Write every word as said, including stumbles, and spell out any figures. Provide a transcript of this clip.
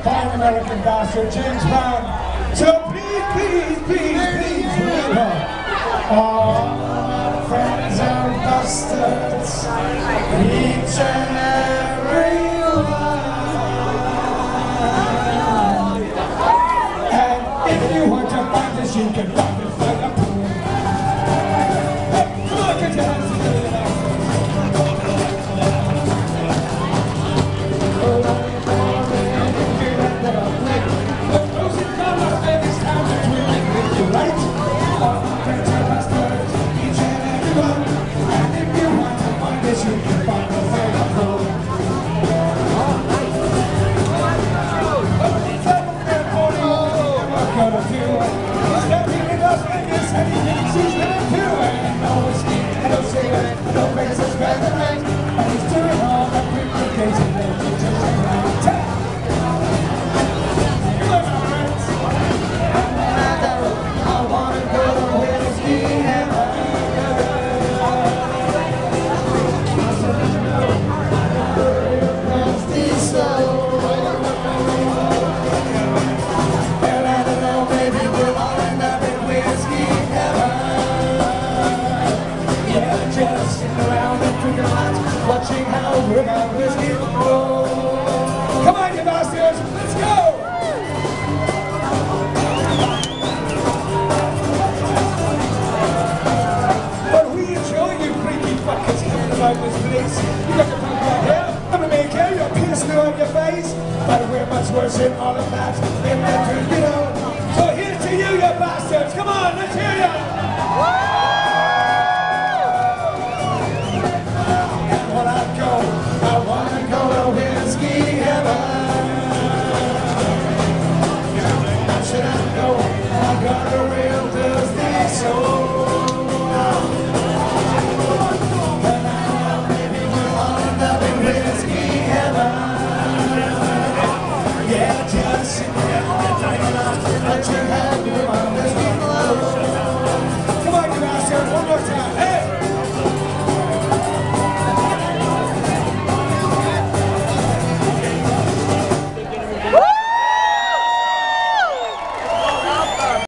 fine American bastard, James Brown. So please, please, please, please remember, all my friends are bastards, each and every one. And if you want to find this, you can find it by the pool. Come on, get your hands together. Watching how river whiskey rolls. Come on, you bastards, let's go! But we enjoy you freaky fuckers coming about this place. You got your punk right here, I'm a maker, you're pissed on your face. But we're much worse in all of that, in that, you know. So here's to you, you bastards, come on, let's hear you!